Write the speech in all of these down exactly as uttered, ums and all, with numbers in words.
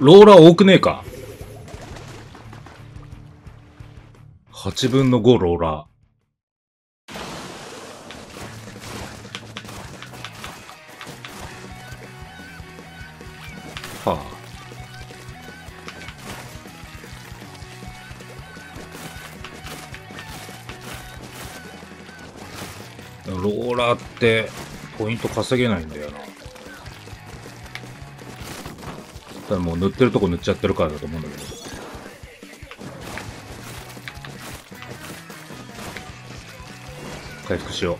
ローラー多くねえか。はちぶんのごローラー。はあ。ローラーってポイント稼げないんだよな。ただもう塗ってるとこ塗っちゃってるからだと思うんだけど。回復しよ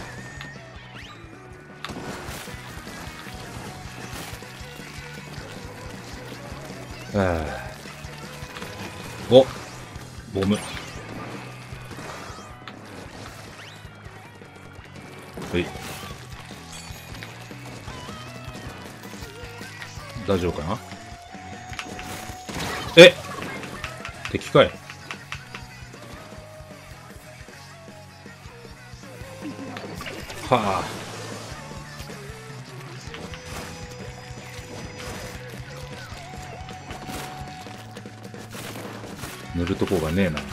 う。ああ。お、ボム。はい。大丈夫かな。え、敵かい。はあ。塗るとこがねえな。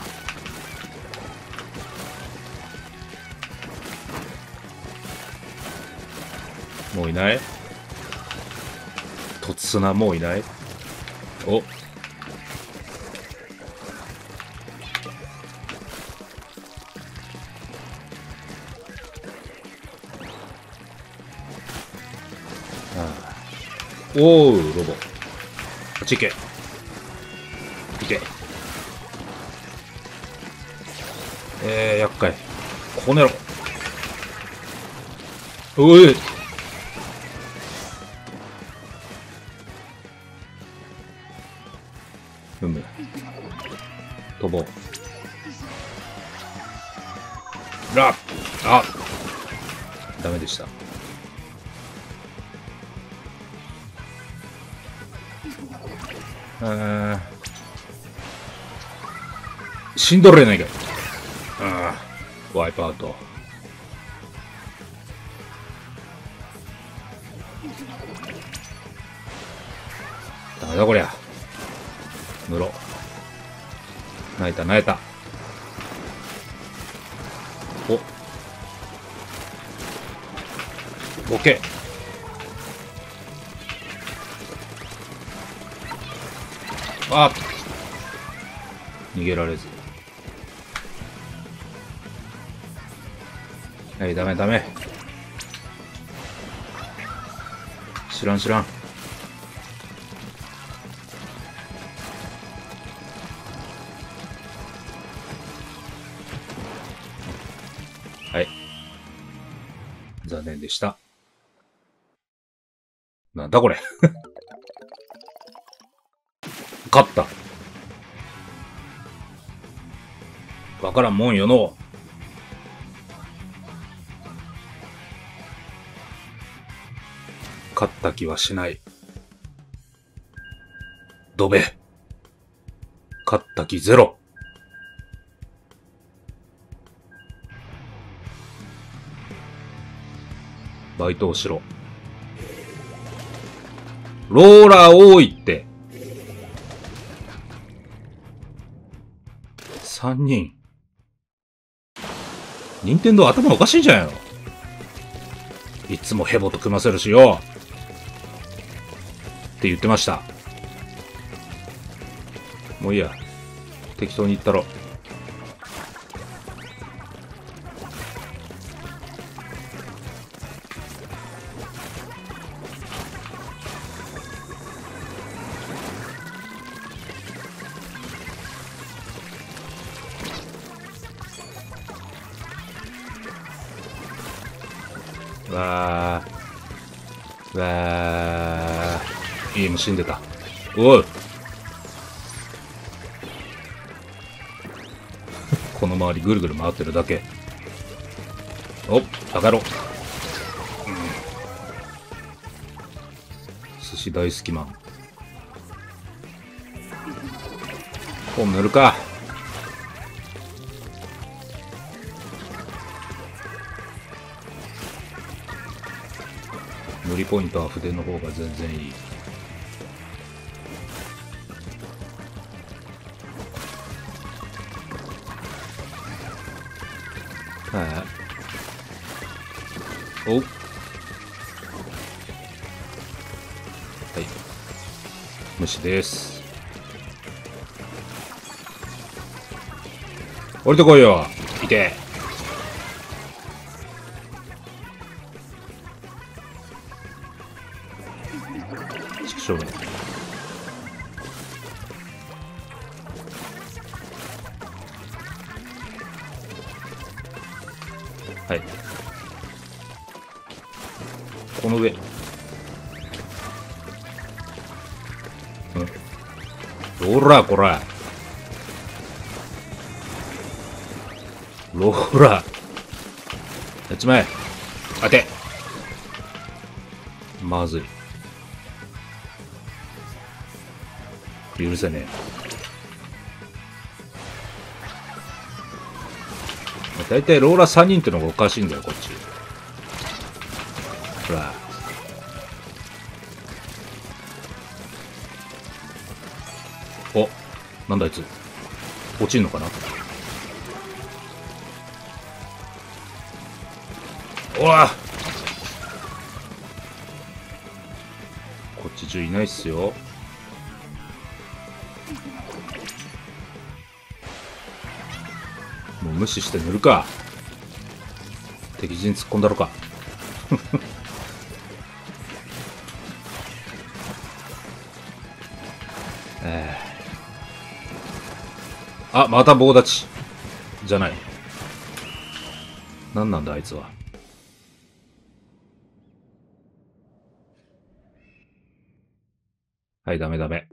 もういない。突砂もういない。お、おう、ロボ。こっち行け。行け。えー、厄介。こねろ。おい。ふむ。飛ぼう。ラッあダメでした。あ死んどれないかい。ああワイプアウト。ダメだこりゃ。塗ろう。泣いた泣いた。おボケ。あっ逃げられず。はい、ダメダメ。知らん知らん。はい。残念でした。なんだこれ。勝った。わからんもんよの。勝った気はしない。ドベ。勝った気ゼロ。バイトをしろ。ローラー多いって。さんにん。任天堂頭おかしいんじゃないの。いつもヘボと組ませるしよ。って言ってました。もういいや。適当に言ったろ。わー。わー。いいも死んでた。おう。この周りぐるぐる回ってるだけ。お、バカ野郎。うん。寿司大好きマン。本塗るか。塗りポイントは筆の方が全然いい。 はい。おはい。虫です。降りてこいよ。いて。畜生め。はい。この上。うん。ほら、こら。ローラー。やっちまえ。当て。まずい。許せねえ。だいたいローラーさんにんってのがおかしいんだよ、こっち。ほら。お、なんだあいつ。落ちんのかな。おわこっち中いないっすよ。もう無視して塗るか。敵陣突っ込んだろか。えー、あ、また棒立ちじゃない。何なんだあいつは。はい、ダメダメ。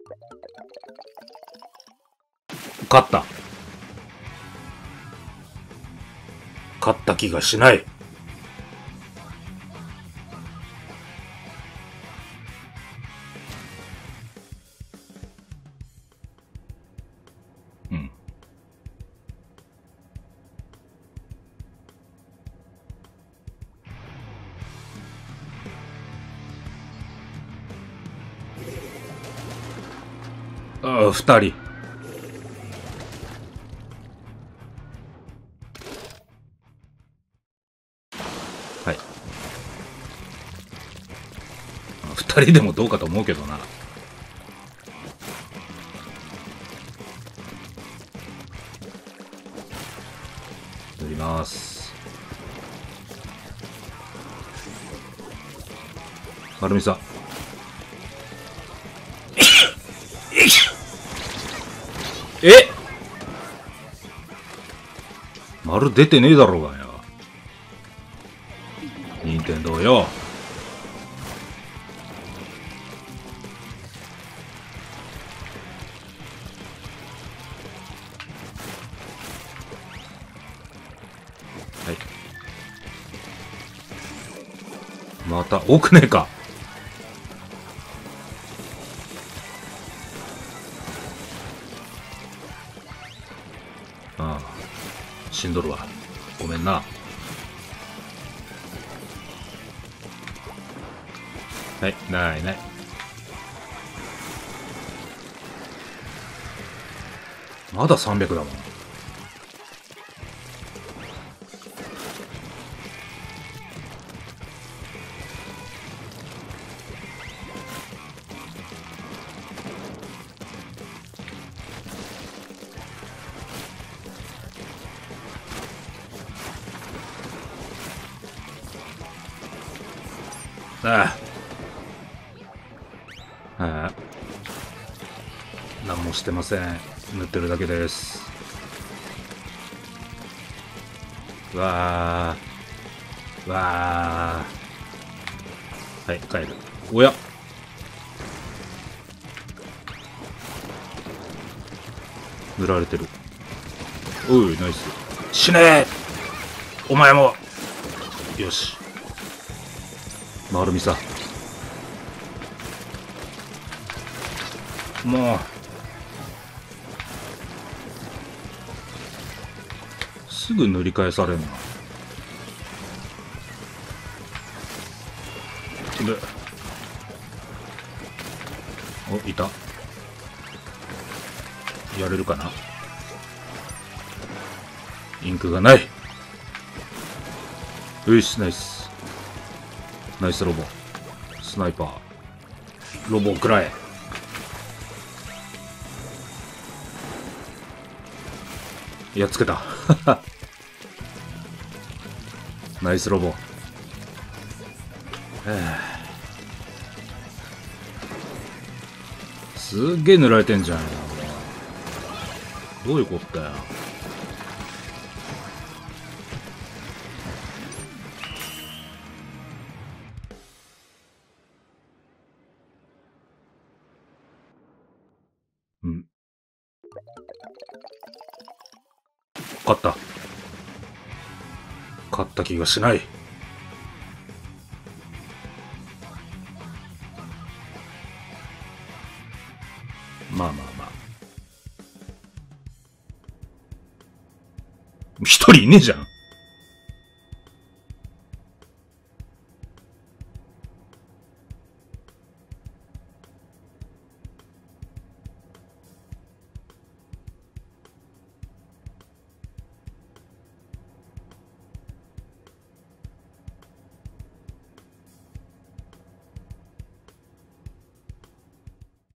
勝った。勝った気がしない。うん。ああ、二人。はい。二人でもどうかと思うけどな。塗ります。丸見さん。え丸出てねえだろうがよ。任天堂よ。はい。また奥ねえか。ああ、死んどるわ。ごめんな。はい、ないない。まださんびゃくだもん。ああ。ああ。何もしてません。塗ってるだけです。わー。わー。はい、帰る。おや。塗られてる。おい、ナイス。死ねーお前もよし。丸見さ。もう。すぐ塗り返されんな。で。お、いた。やれるかな。インクがない。 よし、ナイス。ナイスロボ。スナイパー。ロボを食らえ。やっつけた。ナイスロボ。すっげえ塗られてんじゃん。どういうことだよ。うん。勝った。勝った気がしない。まあまあまあ。一人いねえじゃん。